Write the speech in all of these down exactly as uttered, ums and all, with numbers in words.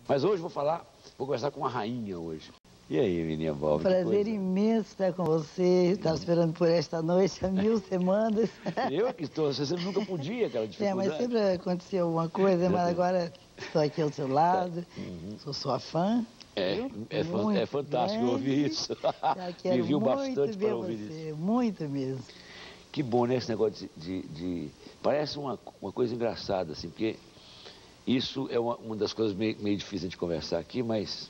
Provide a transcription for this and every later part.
Mas hoje vou falar, vou conversar com uma rainha hoje. E aí, menina Bob? Prazer imenso estar com você. Estava esperando por esta noite há mil semanas. Eu que estou, você nunca podia, aquela dificuldade. É, mas sempre aconteceu alguma coisa, mas agora estou aqui ao seu lado, uhum. Sou sua fã. É, é, é fantástico grande. Ouvir isso. Viviu bastante para ouvir você, isso. Muito mesmo. Que bom, né, esse negócio de... de, de... Parece uma, uma coisa engraçada, assim, porque isso é uma, uma das coisas meio, meio difíceis de conversar aqui, mas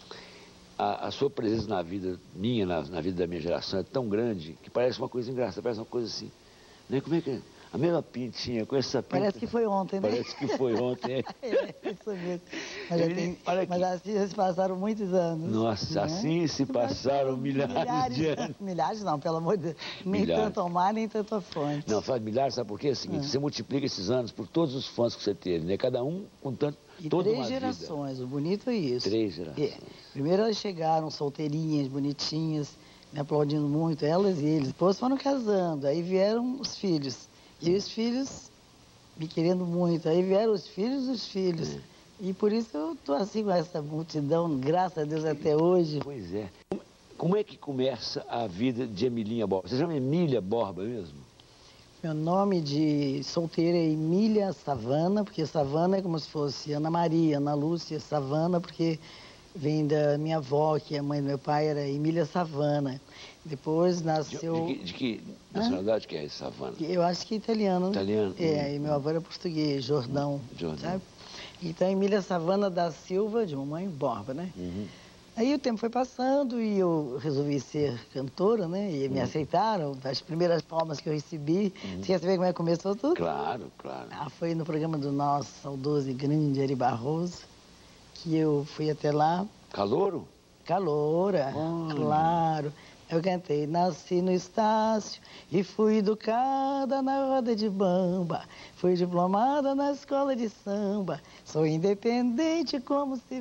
a, a sua presença na vida minha, na, na vida da minha geração, é tão grande que parece uma coisa engraçada, parece uma coisa assim, né, como é que é? A mesma pintinha, com essa pinta... Parece que foi ontem, né? Parece que foi ontem, é. É, isso mesmo. Mas, é, tem, mas assim já se passaram muitos anos. Nossa, né? Assim se passaram milhares, milhares de anos. Milhares não, pelo amor de Deus. Nem milhares. Tanto ao mar, nem tanto à fonte. Não, faz milhares, sabe por quê? É o seguinte, ah. você multiplica esses anos por todos os fãs que você teve, né? Cada um com tanto... E toda três uma gerações, vida. O bonito é isso. Três gerações. É. Primeiro elas chegaram solteirinhas, bonitinhas, me aplaudindo muito, elas e eles. Depois foram casando, aí vieram os filhos. E os filhos me querendo muito. Aí vieram os filhos dos filhos. É. E por isso eu estou assim com essa multidão, graças a Deus, até hoje. Pois é. Como é que começa a vida de Emilinha Borba? Você chama Emília Borba mesmo? Meu nome de solteira é Emília Savana, porque Savana é como se fosse Ana Maria, Ana Lúcia Savana, porque vem da minha avó, que a mãe do meu pai era Emília Savana. Depois nasceu... De, de, de que nacionalidade Hã? Que é esse Savana? Eu acho que é italiano. Italiano? É, hum. E meu avô era português, Jordão. Jordão. Sabe? Então, Emília Savana da Silva, de mamãe Borba, né? Uhum. Aí o tempo foi passando e eu resolvi ser cantora, né? E me uhum. aceitaram. As primeiras palmas que eu recebi. Uhum. Você quer saber como é que começou tudo? Claro, claro. Ah, foi no programa do nosso saudoso e grande Ari Barroso, que eu fui até lá. Calouro? Caloura, oh. Claro. Eu cantei, nasci no Estácio e fui educada na roda de bamba. Fui diplomada na escola de samba. Sou independente como se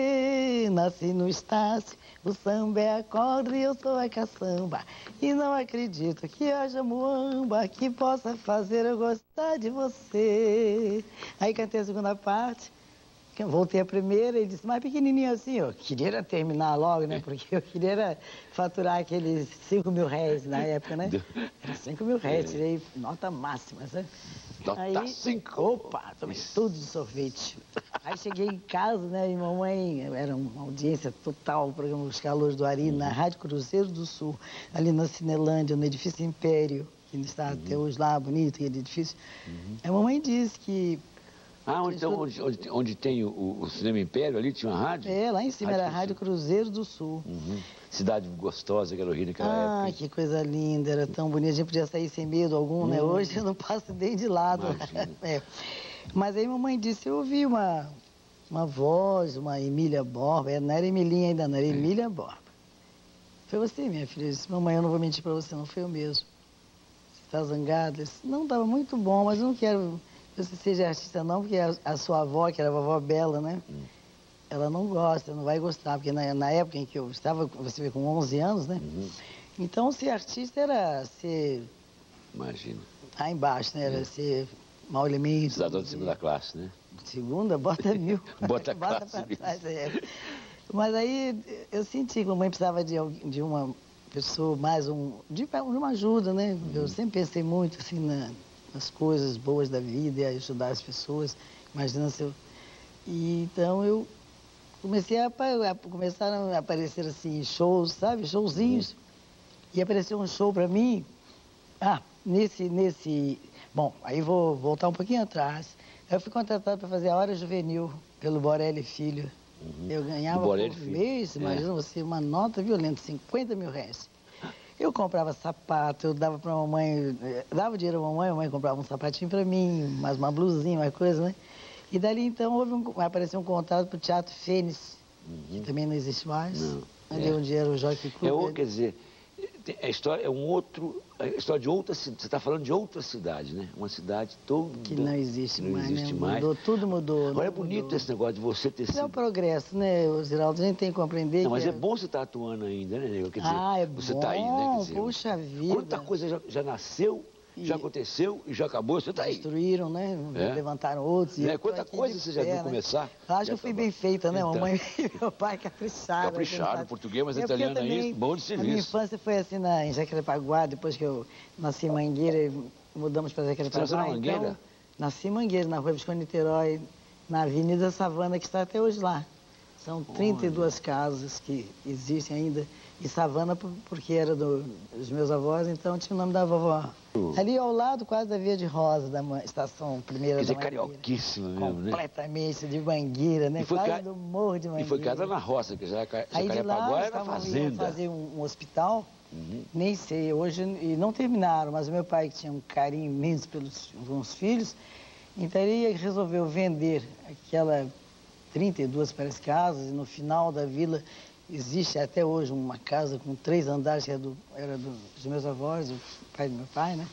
vê. Nasci no Estácio, o samba é a corda e eu sou a caçamba. E não acredito que haja muamba que possa fazer eu gostar de você. Aí cantei a segunda parte. Voltei a primeira e disse, mais pequenininho assim, eu queria terminar logo, né? Porque eu queria faturar aqueles cinco mil réis na época, né? Era cinco mil réis, tirei nota máxima, sabe? Nota cinco? Opa, tomei tudo de sorvete. Aí cheguei em casa, né? E mamãe, era uma audiência total, o programa Os Calouros do Ari, na Rádio Cruzeiro do Sul, ali na Cinelândia, no edifício Império, que está uhum. até hoje lá, bonito, aquele edifício. Uhum. A mamãe disse que... Ah, onde, então, onde, onde, onde tem o, o Cinema Império, ali tinha uma rádio? É, lá em cima rádio era a Rádio Cruzeiro do Sul. Uhum. Cidade gostosa que era o Rio naquela ah, época. Ah, que coisa linda, era tão bonita, a gente podia sair sem medo algum, hum. né? Hoje eu não passo nem de lado. É. Mas aí mamãe disse, eu ouvi uma, uma voz, uma Emília Borba, não era Emilinha ainda, não, era é. Emília Borba. Foi você, minha filha, eu disse, mamãe, eu não vou mentir pra você, não foi eu mesmo. Você está zangada? Eu disse, não, estava muito bom, mas eu não quero... você seja artista não, porque a, a sua avó, que era a vovó Bela, né? Hum. Ela não gosta, não vai gostar, porque na, na época em que eu estava, você vê, com onze anos, né? Uhum. Então, ser artista era ser... Imagina. Lá embaixo, né? Era é. ser mau elemento. Cidadão de segunda classe, né? Segunda, bota mil. Bota, bota classe pra trás, é. Mas aí eu senti que a mamãe precisava de, de uma pessoa mais, um, de uma ajuda, né? Uhum. Eu sempre pensei muito, assim, na... as coisas boas da vida e ajudar as pessoas, imagina se eu... E, então eu comecei a, a começaram a aparecer assim shows, sabe, showzinhos, uhum. E apareceu um show para mim, ah, nesse, nesse, bom, aí vou voltar um pouquinho atrás, eu fui contratada para fazer a Hora Juvenil pelo Borelli Filho, uhum. Eu ganhava por mês, é. Imagina você, uma nota violenta, cinquenta mil reais. Eu comprava sapato, eu dava pra mamãe, dava dinheiro à mamãe, a mamãe comprava um sapatinho pra mim, mais uma blusinha, uma coisa, né? E dali então houve um, apareceu um contato pro Teatro Fênix, uhum. Que também não existe mais. Não. Ali é. Onde era o Jockey Club. É, quer dizer, a história é um outro, a história de outra cidade, você está falando de outra cidade, né? Uma cidade toda... Que não existe não mais, existe né? mais. Mudou, tudo mudou. Agora é bonito mudou. Esse negócio de você ter sido... É o progresso, né, Ziraldo? A gente tem que compreender. Não, mas que é bom você estar atuando ainda, né, Nego? Quer dizer, ah, é você bom, está aí, né? Quer dizer, puxa vida. Quanta coisa já, já nasceu já aconteceu e já acabou, você está aí. Destruíram, né? É. Levantaram outros. E É, quanta coisa você já viu né? começar. Acho que eu fui bem feita, né? Então. Mamãe e meu pai capricharam. Capricharam, português, mas é italiano também, aí, bom de serviço. A minha infância foi assim na, em Jacarepaguá, depois que eu nasci em Mangueira e mudamos para Jacarepaguá. Você nasceu na Mangueira? Então, nasci em Mangueira, na rua Visconde Niterói, na Avenida Savana, que está até hoje lá. São trinta e duas Olha. casas que existem ainda. E Savana, porque era do, dos meus avós, então tinha o nome da vovó. Uh. Ali ao lado, quase da Via de Rosa, da estação primeira Quer dizer, da Mangueira. carioquíssima mesmo, né? Completamente, de Mangueira, né? E foi quase ca... do Morro de Mangueira. E foi criada na roça, que já Jacarepaguá era fazenda. fazer um, um hospital, uhum. nem sei, hoje, e não terminaram, mas o meu pai, que tinha um carinho imenso pelos uns filhos, então ele resolveu vender aquela trinta e duas parece, casas, e no final da vila existe até hoje uma casa com três andares, que era, do, era do, dos meus avós, o pai do meu pai, né?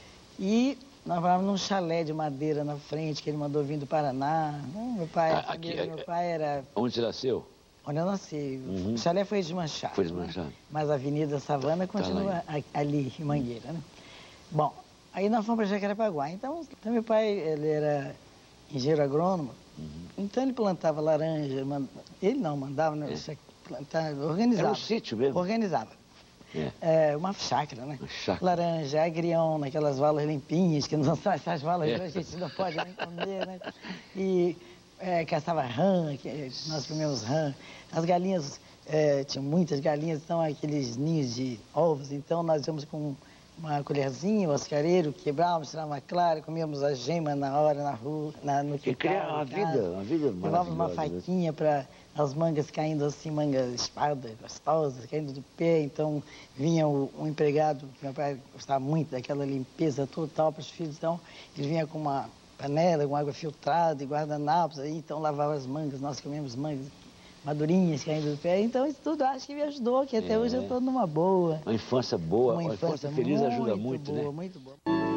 E nós morávamos num chalé de madeira na frente, que ele mandou vir do Paraná. Meu pai, ah, a família do meu pai era... Onde você nasceu? Onde eu nasci. Uhum. O chalé foi desmanchado. Foi desmanchado. Né? Mas a Avenida Savana continua tá ali, em Mangueira, né? Bom, aí nós fomos para Jacarepaguá. Então, então, meu pai, ele era engenheiro agrônomo. Uhum. Então, ele plantava laranja. Mand... Ele não, mandava, né? É. Plantar, organizava. Era um sítio mesmo? Organizava. É. É, uma chácara, né? Uma chácara. Laranja, agrião, naquelas valas limpinhas, que não são essas valas é. que a gente não pode nem comer, né? E é, caçava rã, que nós comemos rã. As galinhas, é, tinham muitas galinhas, então aqueles ninhos de ovos, então nós íamos com uma colherzinha, um ascareiro, quebrávamos, tirávamos uma clara, comíamos a gema na hora, na rua, na, no quintal. E criava uma vida, uma vida maravilhosa. Levávamos uma faquinha para as mangas caindo assim, manga espada, gostosas, caindo do pé. Então vinha o, um empregado, que meu pai gostava muito daquela limpeza total para os filhos, então ele vinha com uma panela, com água filtrada e guardanapos, aí, então lavava as mangas, nós comíamos mangas madurinhas caindo do pé. Então isso tudo acho que me ajudou, que até é. hoje eu estou numa boa. Uma infância boa, uma infância, uma infância feliz muito ajuda muito, boa, né? Muito boa.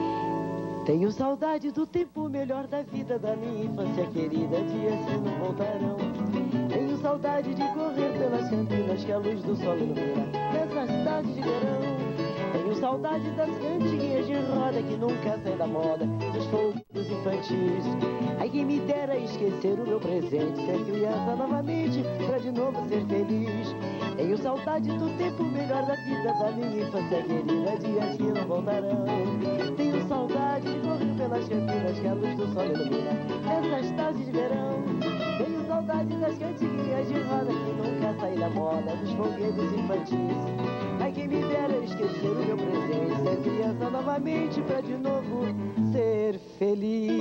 Tenho saudade do tempo melhor da vida, da minha infância querida, dias que não voltarão. Tenho saudade de correr pelas campinas que a luz do sol ilumina nessas tardes de verão. Tenho saudade das cantiguinhas de roda que nunca saem da moda, dos fogos infantis. Ai, quem me dera esquecer o meu presente, ser criança novamente, pra de novo ser feliz. Tenho saudade do tempo melhor da vida, da minha infância querida, dias que não voltarão. Tenho saudade de correr pelas campinas que a luz do sol ilumina nessas tardes de verão. Tenho saudade das cantiguinhas de roda que nunca saem da moda, dos foguetes infantis. Ai, quem me dera esquecer o meu presente, ser criança novamente, pra de novo ser feliz.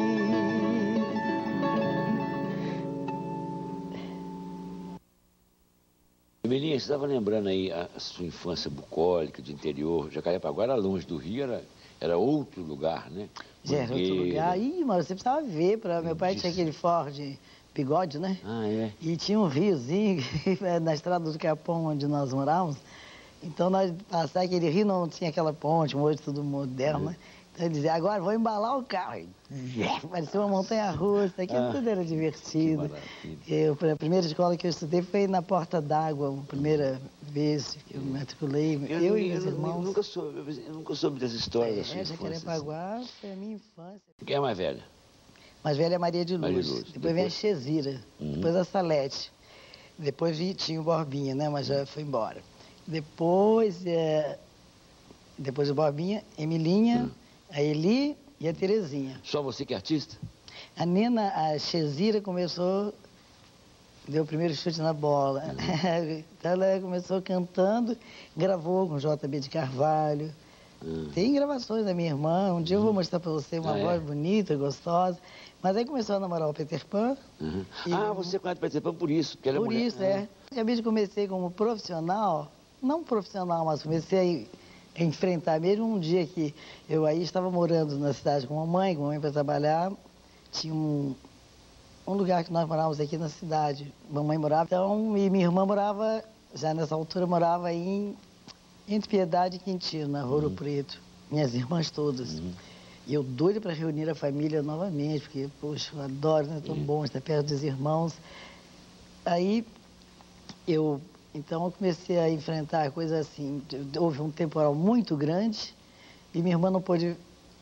Belinha, você estava lembrando aí a, a sua infância bucólica, de interior. Jacarepaguá era longe do Rio, era, era outro lugar, né? Já era outro lugar. Ih, mas você precisava ver. Pra... Meu pai tinha aquele Ford Bigode, né? Ah, é? E tinha um riozinho na estrada do Capão, onde nós morávamos. Então, nós passar aquele rio, não tinha aquela ponte, hoje tudo moderno, né? Então, ele dizia, agora vou embalar o carro. Parecia uma montanha-russa, aquilo ah, tudo era divertido. Eu, a primeira escola que eu estudei foi na Porta d'Água, a primeira vez que eu me matriculei, eu, eu e meus eu, irmãos. Eu nunca soube, eu nunca soube dessa história é, da sua infância. Jacarepaguá foi a minha infância. Quem é mais velha? Mais velha é Maria de Luz. Maria de Luz. Depois, Depois vem a Chezira, uhum. Depois a Salete. Depois tinha o Borbinha, né? Mas já foi embora. Depois, é... depois o Borbinha, Emilinha, uhum. a Eli e a Terezinha. Só você que é artista? A Nena, a Chezira começou, deu o primeiro chute na bola. Uhum. Então ela começou cantando, gravou com J B de Carvalho. Uhum. Tem gravações da minha irmã, um dia eu vou mostrar para você uma ah, voz é? bonita, gostosa. Mas aí começou a namorar o Peter Pan. Uhum. E... Ah, você conhece o Peter Pan por isso, porque ela por é mulher. Por isso, é. Eu comecei como profissional, não profissional, mas comecei a enfrentar mesmo um dia que eu aí estava morando na cidade com a mamãe, com a mamãe para trabalhar. Tinha um, um lugar que nós morávamos aqui na cidade. Mamãe morava, então, e minha irmã morava, já nessa altura, morava em, entre Piedade e Quintino, na Ouro uhum. Preto. Minhas irmãs todas. Uhum. E eu doido para reunir a família novamente, porque, poxa, eu adoro, né? Tão bom estar perto dos irmãos. Aí, eu, então, eu comecei a enfrentar coisas assim. Houve um temporal muito grande e minha irmã não pôde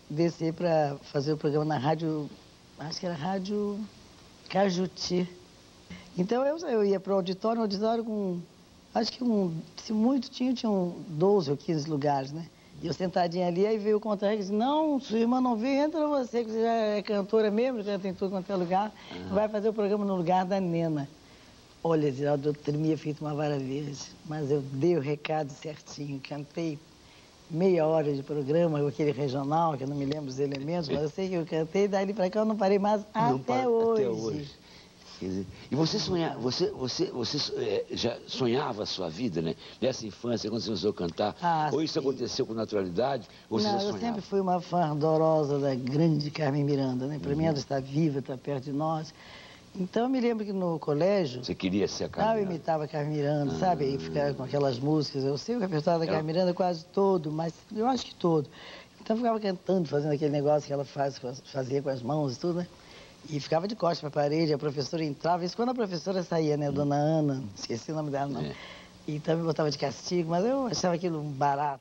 descer para fazer o programa na rádio, acho que era Rádio Cajuti. Então eu, eu ia para o auditório, um auditório com, acho que um, se muito tinha, tinham doze ou quinze lugares, né? E eu sentadinha ali, aí veio o contra-regra e disse, não, sua irmã não vem, entra você, que você já é cantora mesmo, canta em tudo quanto é lugar, uhum. Vai fazer o programa no lugar da Nena. Olha, Ziraldo, eu tremia feito uma vara verde, mas eu dei o recado certinho, cantei meia hora de programa, aquele regional, que eu não me lembro os elementos, mas eu sei que eu cantei, dali pra cá eu não parei mais não até, para, hoje. até hoje. E você sonhava, você, você, você é, já sonhava a sua vida, né? Nessa infância, quando você começou a cantar, ah, ou isso sim. aconteceu com naturalidade, ou você não, já sonhava? Eu sempre fui uma fã ardorosa da grande Carmen Miranda, né? Para uhum. mim ela está viva, está perto de nós. Então eu me lembro que no colégio... Você queria ser a Carmen Miranda? Eu imitava a Carmen Miranda, ah. sabe? E ficava com aquelas músicas. Eu sei o repertório da Carmen Miranda quase todo, mas eu acho que todo. Então eu ficava cantando, fazendo aquele negócio que ela faz, fazia com as mãos e tudo, né? E ficava de costas para a parede, a professora entrava. Isso quando a professora saía, né? A dona Ana, esqueci o nome dela, não. É. Então me botava de castigo, mas eu achava aquilo um barato.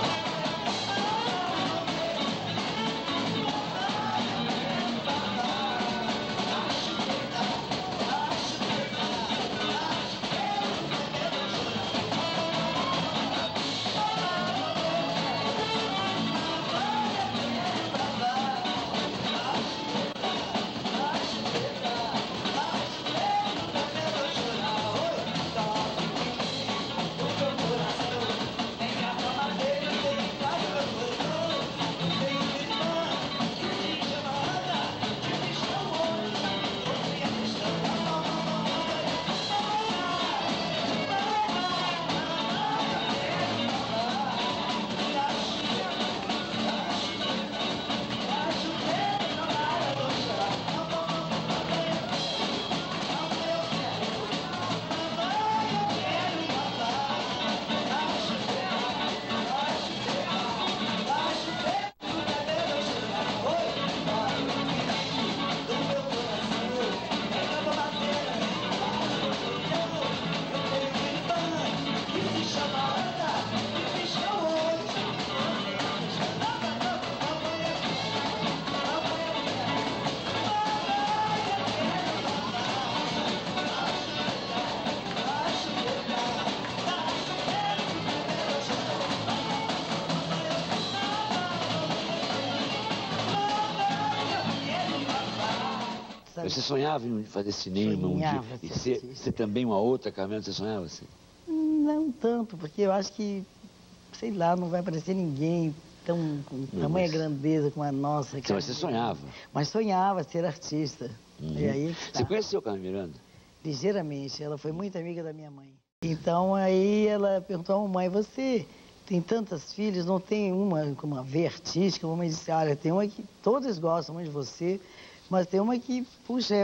Você sonhava em fazer cinema sonhava, um dia? E ser, ser também uma outra Carmen, você sonhava assim? Não tanto, porque eu acho que, sei lá, não vai aparecer ninguém tão com não, tamanha mas... grandeza como a nossa. Sim, mas você sonhava? Mas sonhava ser artista. Uhum. E aí, tá. Você conheceu a Carmen Miranda? Ligeiramente, ela foi muito amiga da minha mãe. Então aí ela perguntou à mamãe, você tem tantas filhas, não tem uma como uma veia artística? A mamãe disse, olha, tem uma que todas gostam muito de você, mas tem uma que, puxa,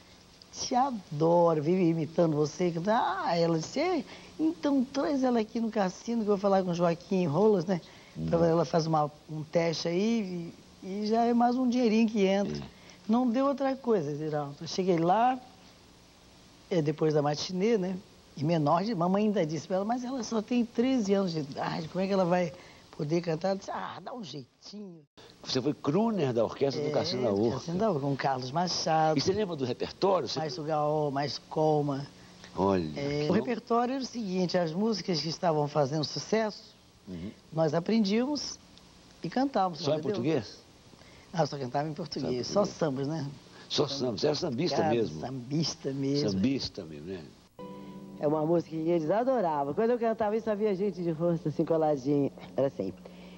te adora, vive imitando você. Ah, ela disse, então traz ela aqui no cassino que eu vou falar com o Joaquim Rolas, né? Uhum. Ela faz uma, um teste aí e, e já é mais um dinheirinho que entra. Uhum. Não deu outra coisa, Ziraldo. Eu cheguei lá, é, depois da matinê, né? E menor de... Mamãe ainda disse para ela, mas ela só tem treze anos de idade, como é que ela vai poder cantar? Ela disse, ah, dá um jeitinho. Você foi crooner da orquestra é, do Cassino da Urca. Cassino da Urca, com Carlos Machado. E você lembra do repertório? Você... Mais o Gaol, mais Colma. Olha. É, o repertório era o seguinte, as músicas que estavam fazendo sucesso, uhum. nós aprendíamos e cantávamos. Só entendeu? Em português? Ah, só cantava em português, só, português. só sambas, né? Só sambas, era sambista Cara, mesmo? Sambista mesmo. Sambista mesmo, né? É uma música que eles adoravam. Quando eu cantava isso, havia gente de rosto assim coladinho. Era assim.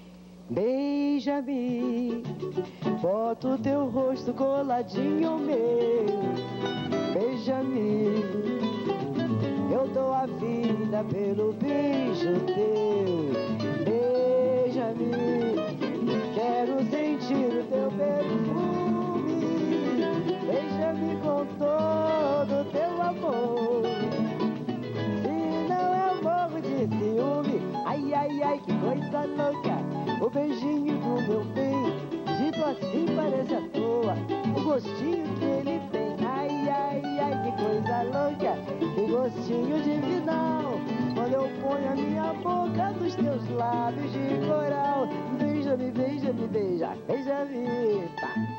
Beija-me, bota o teu rosto coladinho ao meu. Beija-me, eu dou a vida pelo beijo teu. Beija-me, quero sentir o teu perfume. Beija-me com todo o teu amor. Se não eu morro de ciúme. Ai, ai, ai, que coisa louca. O beijinho do meu bem, dito assim parece à toa. O gostinho que ele tem, ai, ai, ai, que coisa louca. Que gostinho divinal, quando eu ponho a minha boca beija vida.